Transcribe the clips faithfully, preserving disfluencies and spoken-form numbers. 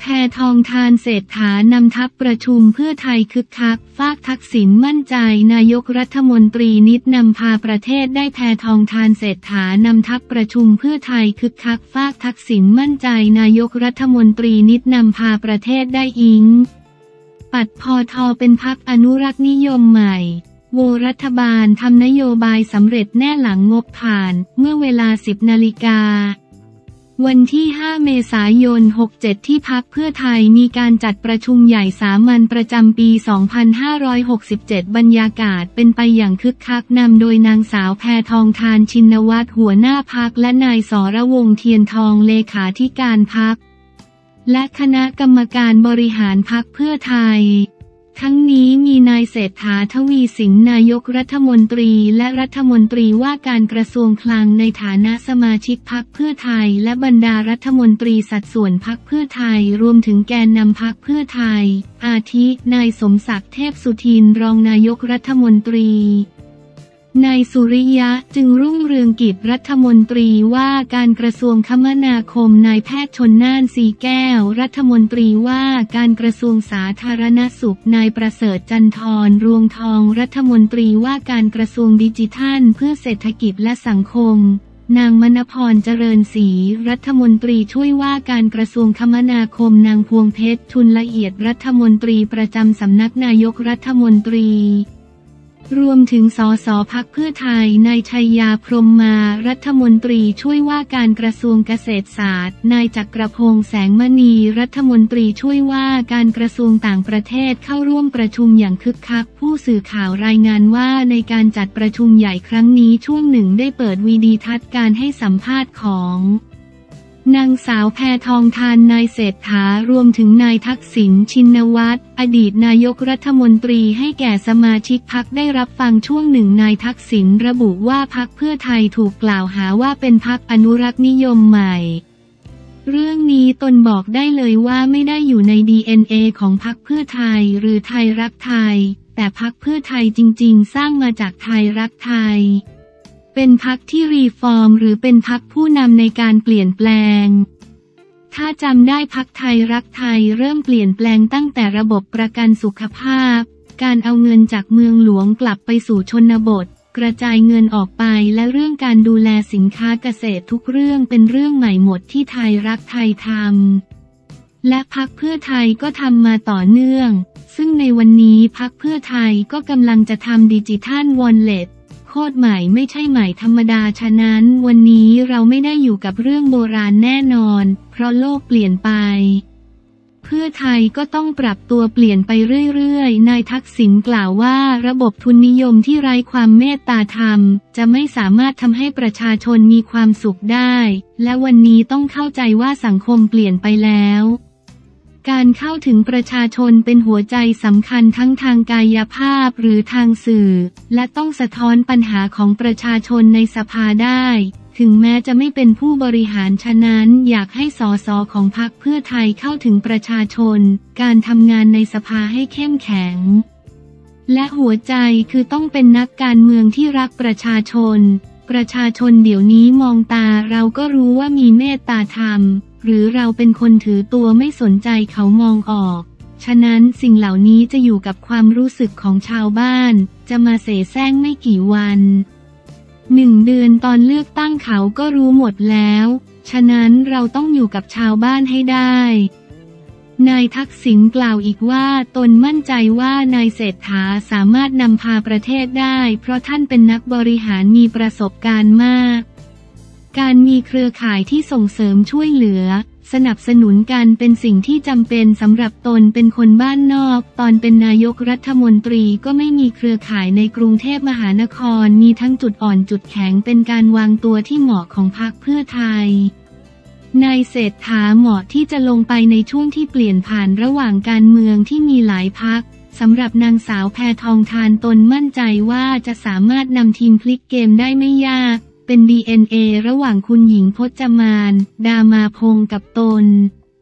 แพทองธารเศรษฐานำทัพประชุมเพื่อไทยคึกคักฝากทักษิณมั่นใจนายกรัฐมนตรีนิดนำพาประเทศได้แพทองธารเศรษฐานำทัพประชุมเพื่อไทยคึกคักฝากทักษิณมั่นใจนายกรัฐมนตรีนิดนำพาประเทศได้อิงปัดพอทอเป็นพรรคอนุรักษ์นิยมใหม่โวรัฐบาลทำนโยบายสำเร็จแน่หลังงบผ่านเมื่อเวลาสิบนาฬิกาวันที่ห้าเมษายนหกเจ็ดที่พรรคเพื่อไทยมีการจัดประชุมใหญ่สามัญประจำปีสองพันห้าร้อยหกสิบเจ็ดบรรยากาศเป็นไปอย่างคึกคักนำโดยนางสาวแพทองธารชินวัตรหัวหน้าพรรคและนายสรวงศ์เทียนทองเลขาธิการพรรคและคณะกรรมการบริหารพรรคเพื่อไทยทั้งนี้มีนายเศรษฐาทวีสินนายกรัฐมนตรีและรัฐมนตรีว่าการกระทรวงคลังในฐานะสมาชิกพรรคเพื่อไทยและบรรดารัฐมนตรีสัดส่วนพรรคเพื่อไทยรวมถึงแกนนำพรรคเพื่อไทยอาทินายสมศักดิ์เทพสุทินรองนายกรัฐมนตรีนายสุริยะจึงรุ่งเรืองกิจรัฐมนตรีว่าการกระทรวงคมนาคมนายแพทย์ชลน่านสีแก้วรัฐมนตรีว่าการกระทรวงสาธารณสุขนายประเสริฐจันทร์รวงทองรัฐมนตรีว่าการกระทรวงดิจิทัลเพื่อเศรษฐกิจและสังคมนางมณพรเจริญศรีรัฐมนตรีช่วยว่าการกระทรวงคมนาคมนางพวงเพชรทุนละเอียดรัฐมนตรีประจำสำนักนายกรัฐมนตรีรวมถึงสสพรรคเพื่อไทยนายชัยยาพรหมมารัฐมนตรีช่วยว่าการกระทรวงเกษตรศาสตร์นายจักรพงษ์แสงมณีรัฐมนตรีช่วยว่าการกระทรวงต่างประเทศเข้าร่วมประชุมอย่างคึกคักผู้สื่อข่าวรายงานว่าในการจัดประชุมใหญ่ครั้งนี้ช่วงหนึ่งได้เปิดวีดีทัศน์การให้สัมภาษณ์ของนางสาวแพทองธารนายเศรษฐารวมถึงนายทักษิณชินวัตรอดีตนายกรัฐมนตรีให้แก่สมาชิกพรรคได้รับฟังช่วงหนึ่งนายทักษิณระบุว่าพรรคเพื่อไทยถูกกล่าวหาว่าเป็นพรรคอนุรักษ์นิยมใหม่เรื่องนี้ตนบอกได้เลยว่าไม่ได้อยู่ใน ดี เอ็น เอ ของพรรคเพื่อไทยหรือไทยรักไทยแต่พรรคเพื่อไทยจริงๆสร้างมาจากไทยรักไทยเป็นพรรคที่รีฟอร์มหรือเป็นพรรคผู้นำในการเปลี่ยนแปลงถ้าจำได้พรรคไทยรักไทยเริ่มเปลี่ยนแปลงตั้งแต่ระบบประกันสุขภาพการเอาเงินจากเมืองหลวงกลับไปสู่ชนบทกระจายเงินออกไปและเรื่องการดูแลสินค้าเกษตรทุกเรื่องเป็นเรื่องใหม่หมดที่ไทยรักไทยทำและพรรคเพื่อไทยก็ทำมาต่อเนื่องซึ่งในวันนี้พรรคเพื่อไทยก็กำลังจะทำดิจิทัลวอลเล็ตโคตรใหม่ไม่ใช่ใหม่ธรรมดาฉะนั้นวันนี้เราไม่ได้อยู่กับเรื่องโบราณแน่นอนเพราะโลกเปลี่ยนไปเพื่อไทยก็ต้องปรับตัวเปลี่ยนไปเรื่อยๆนายทักษิณกล่าวว่าระบบทุนนิยมที่ไร้ความเมตตาธรรมจะไม่สามารถทำให้ประชาชนมีความสุขได้และวันนี้ต้องเข้าใจว่าสังคมเปลี่ยนไปแล้วการเข้าถึงประชาชนเป็นหัวใจสำคัญทั้งทางกายภาพหรือทางสื่อและต้องสะท้อนปัญหาของประชาชนในสภาได้ถึงแม้จะไม่เป็นผู้บริหารฉะนั้นอยากให้สสของพรรคเพื่อไทยเข้าถึงประชาชนการทำงานในสภาให้เข้มแข็งและหัวใจคือต้องเป็นนักการเมืองที่รักประชาชนประชาชนเดี๋ยวนี้มองตาเราก็รู้ว่ามีเมตตาธรรมหรือเราเป็นคนถือตัวไม่สนใจเขามองออกฉะนั้นสิ่งเหล่านี้จะอยู่กับความรู้สึกของชาวบ้านจะมาเสแสร้งไม่กี่วันหนึ่งเดือนตอนเลือกตั้งเขาก็รู้หมดแล้วฉะนั้นเราต้องอยู่กับชาวบ้านให้ได้นายทักษิณกล่าวอีกว่าตนมั่นใจว่านายเศรษฐาสามารถนำพาประเทศได้เพราะท่านเป็นนักบริหารมีประสบการณ์มากการมีเครือข่ายที่ส่งเสริมช่วยเหลือสนับสนุนกันเป็นสิ่งที่จำเป็นสำหรับตนเป็นคนบ้านนอกตอนเป็นนายกรัฐมนตรีก็ไม่มีเครือข่ายในกรุงเทพมหานครมีทั้งจุดอ่อนจุดแข็งเป็นการวางตัวที่เหมาะของพรรคเพื่อไทยนายเศรษฐาเหมาะที่จะลงไปในช่วงที่เปลี่ยนผ่านระหว่างการเมืองที่มีหลายพรรคสำหรับนางสาวแพทองธารตนมั่นใจว่าจะสามารถนำทีมพลิกเกมได้ไม่ยากเป็น ดี เอ็น เอ ระหว่างคุณหญิงพจมานดามาพงศ์กับตน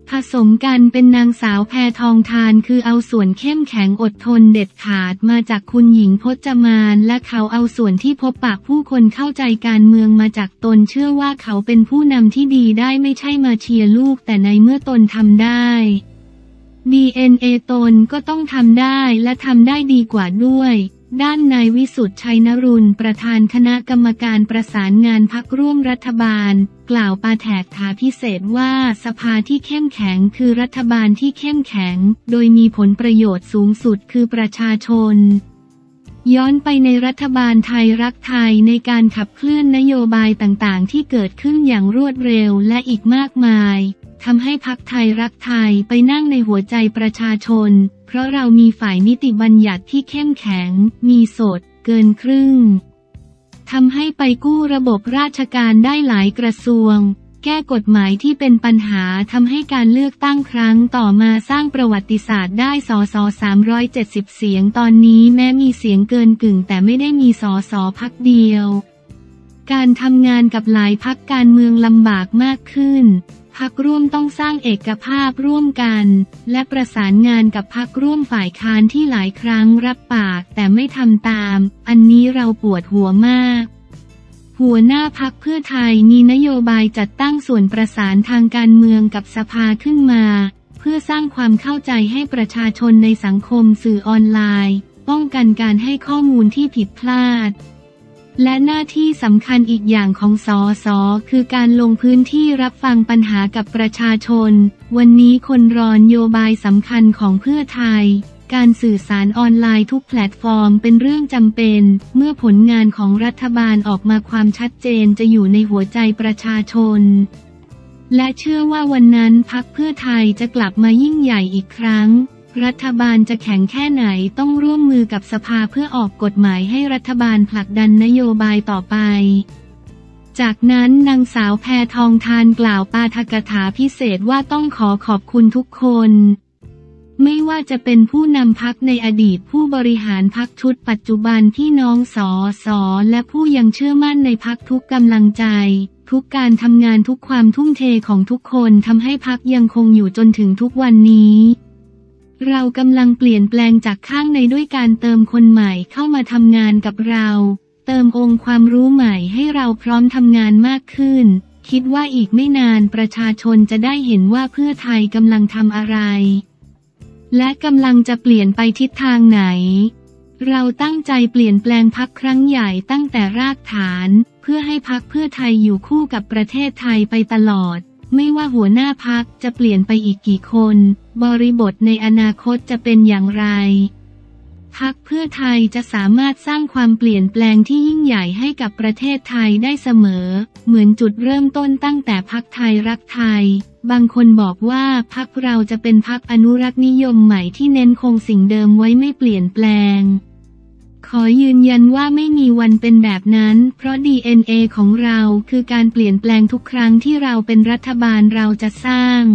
ผสมกันเป็นนางสาวแพทองธารคือเอาส่วนเข้มแข็งอดทนเด็ดขาดมาจากคุณหญิงพจมานและเขาเอาส่วนที่พบปะผู้คนเข้าใจการเมืองมาจากตนเชื่อว่าเขาเป็นผู้นำที่ดีได้ไม่ใช่มาเชียร์ลูกแต่ในเมื่อตนทำได้ ดี เอ็น เอ ตนก็ต้องทำได้และทำได้ดีกว่าด้วยด้านนายวิสุทธิ์ชัยนรุณประธานคณะกรรมการประสานงานพรรคร่วมรัฐบาลกล่าวปาแถกถาพิเศษว่าสภาที่เข้มแข็งคือรัฐบาลที่เข้มแข็งโดยมีผลประโยชน์สูงสุดคือประชาชนย้อนไปในรัฐบาลไทยรักไทยในการขับเคลื่อนนโยบายต่างๆที่เกิดขึ้นอย่างรวดเร็วและอีกมากมายทำให้พรรคไทยรักไทยไปนั่งในหัวใจประชาชนเพราะเรามีฝ่ายนิติบัญญัติที่เข้มแข็งมีสดเกินครึ่งทำให้ไปกู้ระบบราชการได้หลายกระทรวงแก้กฎหมายที่เป็นปัญหาทำให้การเลือกตั้งครั้งต่อมาสร้างประวัติศาสตร์ได้สสสามร้อยเจ็ดสิบเสียงตอนนี้แม้มีเสียงเกินกึ่งแต่ไม่ได้มีสสพรรคเดียวการทำงานกับหลายพรรคการเมืองลำบากมากขึ้นพรรคร่วมต้องสร้างเอกภาพร่วมกันและประสานงานกับพรรคร่วมฝ่ายค้านที่หลายครั้งรับปากแต่ไม่ทำตามอันนี้เราปวดหัวมากหัวหน้าพรรคเพื่อไทยมีนโยบายจัดตั้งส่วนประสานทางการเมืองกับสภาขึ้นมาเพื่อสร้างความเข้าใจให้ประชาชนในสังคมสื่อออนไลน์ป้องกันการให้ข้อมูลที่ผิดพลาดและหน้าที่สำคัญอีกอย่างของสสคือการลงพื้นที่รับฟังปัญหากับประชาชนวันนี้คนรอนโยบายสำคัญของเพื่อไทยการสื่อสารออนไลน์ทุกแพลตฟอร์มเป็นเรื่องจำเป็นเมื่อผลงานของรัฐบาลออกมาความชัดเจนจะอยู่ในหัวใจประชาชนและเชื่อว่าวันนั้นพรรคเพื่อไทยจะกลับมายิ่งใหญ่อีกครั้งรัฐบาลจะแข็งแค่ไหนต้องร่วมมือกับสภาเพื่อออกกฎหมายให้รัฐบาลผลักดันนโยบายต่อไปจากนั้นนางสาวแพทองธารกล่าวปาฐกถาพิเศษว่าต้องขอขอบคุณทุกคนไม่ว่าจะเป็นผู้นำพรรคในอดีตผู้บริหารพรรคชุดปัจจุบันพี่น้องสสและผู้ยังเชื่อมั่นในพรรคทุกกำลังใจทุกการทำงานทุกความทุ่มเทของทุกคนทำให้พรรคยังคงอยู่จนถึงทุกวันนี้เรากำลังเปลี่ยนแปลงจากข้างในด้วยการเติมคนใหม่เข้ามาทำงานกับเราเติมองค์ความรู้ใหม่ให้เราพร้อมทำงานมากขึ้นคิดว่าอีกไม่นานประชาชนจะได้เห็นว่าเพื่อไทยกำลังทำอะไรและกำลังจะเปลี่ยนไปทิศทางไหนเราตั้งใจเปลี่ยนแปลงพรรคครั้งใหญ่ตั้งแต่รากฐานเพื่อให้พรรคเพื่อไทยอยู่คู่กับประเทศไทยไปตลอดไม่ว่าหัวหน้าพรรคจะเปลี่ยนไปอีกกี่คนบริบทในอนาคตจะเป็นอย่างไรพรรคเพื่อไทยจะสามารถสร้างความเปลี่ยนแปลงที่ยิ่งใหญ่ให้กับประเทศไทยได้เสมอเหมือนจุดเริ่มต้นตั้งแต่พรรคไทยรักไทยบางคนบอกว่าพรรคเราจะเป็นพรรคอนุรักษ์นิยมใหม่ที่เน้นคงสิ่งเดิมไว้ไม่เปลี่ยนแปลงขอยืนยันว่าไม่มีวันเป็นแบบนั้นเพราะ ดี เอ็น เอ ของเราคือการเปลี่ยนแปลงทุกครั้งที่เราเป็นรัฐบาลเราจะสร้าง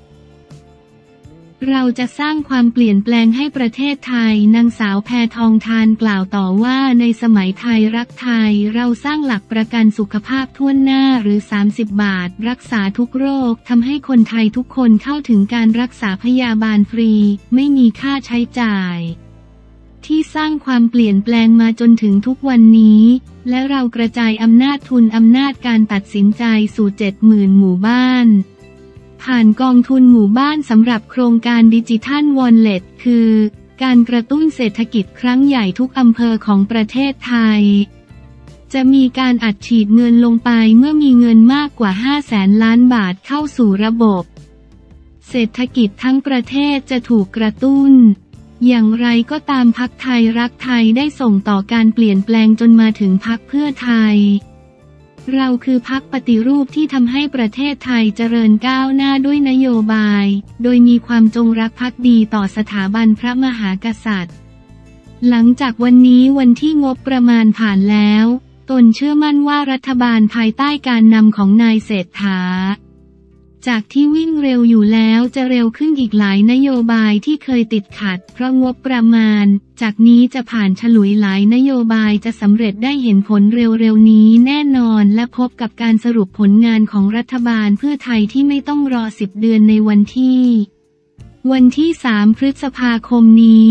เราจะสร้างความเปลี่ยนแปลงให้ประเทศไทยนางสาวแพทองธารกล่าวต่อว่าในสมัยไทยรักไทยเราสร้างหลักประกันสุขภาพทั่วหน้าหรือสามสิบบาทรักษาทุกโรคทำให้คนไทยทุกคนเข้าถึงการรักษาพยาบาลฟรีไม่มีค่าใช้จ่ายที่สร้างความเปลี่ยนแปลงมาจนถึงทุกวันนี้และเรากระจายอำนาจทุนอำนาจการตัดสินใจสู่ เจ็ดหมื่น หมู่บ้านผ่านกองทุนหมู่บ้านสำหรับโครงการดิจิทัลวอลเล็ตคือการกระตุ้นเศรษฐกิจครั้งใหญ่ทุกอำเภอของประเทศไทยจะมีการอัดฉีดเงินลงไปเมื่อมีเงินมากกว่าห้าแสนล้านบาทเข้าสู่ระบบเศรษฐกิจทั้งประเทศจะถูกกระตุ้นอย่างไรก็ตามพรรคไทยรักไทยได้ส่งต่อการเปลี่ยนแปลงจนมาถึงพรรคเพื่อไทยเราคือพรรคปฏิรูปที่ทำให้ประเทศไทยเจริญก้าวหน้าด้วยนโยบายโดยมีความจงรักภักดีต่อสถาบันพระมหากษัตริย์หลังจากวันนี้วันที่งบประมาณผ่านแล้วตนเชื่อมั่นว่ารัฐบาลภายใต้การนำของนายเศรษฐาจากที่วิ่งเร็วอยู่แล้วจะเร็วขึ้นอีกหลายนโยบายที่เคยติดขัดเพราะงบประมาณจากนี้จะผ่านฉลุยหลายนโยบายจะสำเร็จได้เห็นผลเร็วๆนี้แน่นอนและพบกับการสรุปผลงานของรัฐบาลเพื่อไทยที่ไม่ต้องรอสิบเดือนในวันที่วันที่สามพฤษภาคมนี้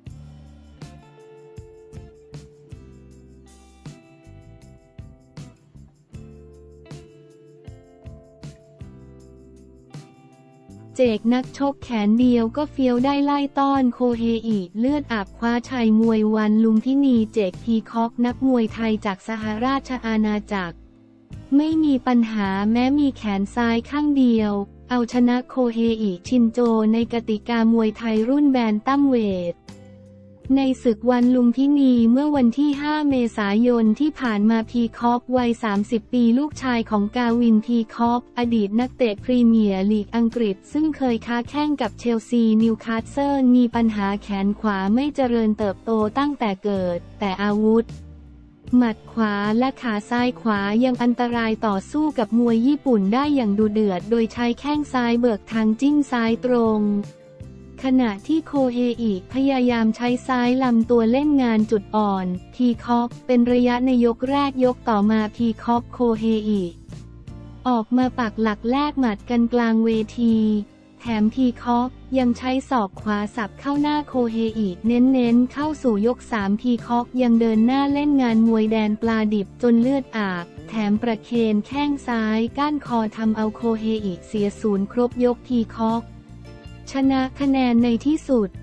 เจกนักชกแขนเดียวก็เฟี้ยวได้ไล่ต้อนโคเฮอิเลือดอาบคว้าชัยมวยวันลุมพินีเจกพีคอกนักมวยไทยจากสหราชอาณาจักรไม่มีปัญหาแม้มีแขนซ้ายข้างเดียวเอาชนะโคเฮอิชินโจในกติกามวยไทยรุ่นแบนตัมเวทในศึกวันลุมพินีเมื่อวันที่ห้าเมษายนที่ผ่านมาพีคอกวัยสามสิบปีลูกชายของกาวินพีคอกอดีตนักเตะพรีเมียร์ลีกอังกฤษซึ่งเคยค้าแข้งกับเชลซีนิวคาสเซิลมีปัญหาแขนขวาไม่เจริญเติบโตตั้งแต่เกิดแต่อาวุธหมัดขวาและขาซ้ายขวายังอันตรายต่อสู้กับมวยญี่ปุ่นได้อย่างดุเดือดโดยใช้แข้งซ้ายเบิกทางจิ้มซ้ายตรงขณะที่โคเฮอิพยายามใช้ซ้ายลำตัวเล่นงานจุดอ่อนพีคอกเป็นระยะในยกแรกยกต่อมาพีคอกโคเฮอิออกมาปักหลักแลกหมัดกันกลางเวทีแถมพีคอกยังใช้ศอกขวาสับเข้าหน้าโคเฮอิเน้นๆเข้าสู่ยกสามพีคอกยังเดินหน้าเล่นงานมวยแดนปลาดิบจนเลือดอาบแถมประเคนแข้งซ้ายก้านคอทำเอาโคเฮอิเสียศูนย์ครบยกพีคอกชนะคะแนนในที่สุด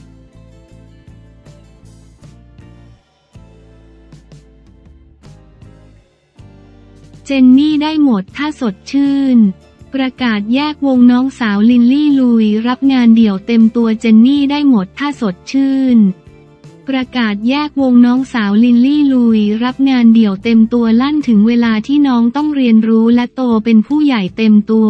เจนนี่ได้หมดถ้าสดชื่นประกาศแยกวงน้องสาวลินลี่ลุยรับงานเดี่ยวเต็มตัวเจนนี่ได้หมดถ้าสดชื่นประกาศแยกวงน้องสาวลินลี่ลุยรับงานเดี่ยวเต็มตัวลั่นถึงเวลาที่น้องต้องเรียนรู้และโตเป็นผู้ใหญ่เต็มตัว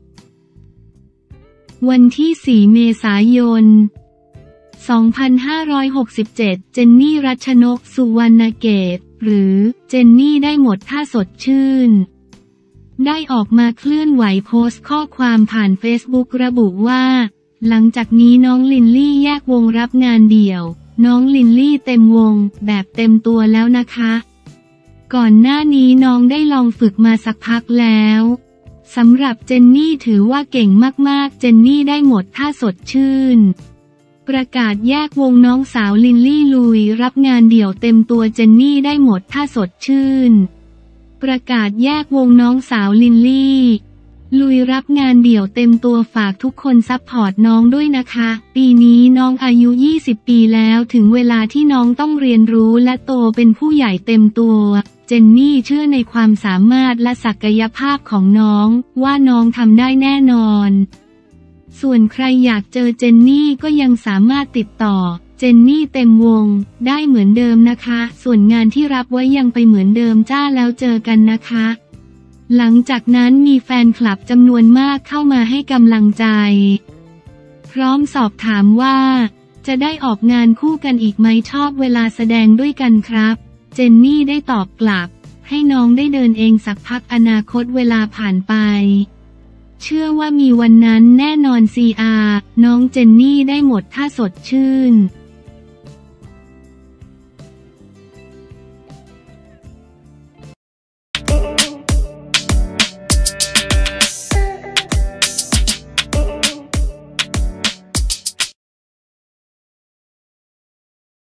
วันที่สี่เมษายนสองพันห้าร้อยหกสิบเจ็ดเจนนี่รัชนกสุวรรณเกตหรือเจนนี่ได้หมดถ้าสดชื่นได้ออกมาเคลื่อนไหวโพสต์ข้อความผ่านเฟซบุ๊กระบุว่าหลังจากนี้น้องลินลี่แยกวงรับงานเดี่ยวน้องลินลี่เต็มวงแบบเต็มตัวแล้วนะคะก่อนหน้านี้น้องได้ลองฝึกมาสักพักแล้วสำหรับเจนนี่ถือว่าเก่งมากๆเจนนี่ได้หมดถ้าสดชื่นประกาศแยกวงน้องสาวลินลี่ลุยรับงานเดี่ยวเต็มตัวเจนนี่ได้หมดถ้าสดชื่นประกาศแยกวงน้องสาวลินลี่ลุยรับงานเดี่ยวเต็มตัวฝากทุกคนซัพพอร์ตน้องด้วยนะคะปีนี้น้องอายุยี่สิบปีแล้วถึงเวลาที่น้องต้องเรียนรู้และโตเป็นผู้ใหญ่เต็มตัวเจนนี่เชื่อในความสามารถและศักยภาพของน้องว่าน้องทำได้แน่นอนส่วนใครอยากเจอเจนนี่ก็ยังสามารถติดต่อเจนนี่เต็มวงได้เหมือนเดิมนะคะส่วนงานที่รับไว้ยังไปเหมือนเดิมจ้าแล้วเจอกันนะคะหลังจากนั้นมีแฟนคลับจำนวนมากเข้ามาให้กำลังใจพร้อมสอบถามว่าจะได้ออกงานคู่กันอีกไหมชอบเวลาแสดงด้วยกันครับเจนนี่ได้ตอบกลับให้น้องได้เดินเองสักพักอนาคตเวลาผ่านไปเชื่อว่ามีวันนั้นแน่นอนซีอาน้องเจนนี่ได้หมดถ้าสดชื่น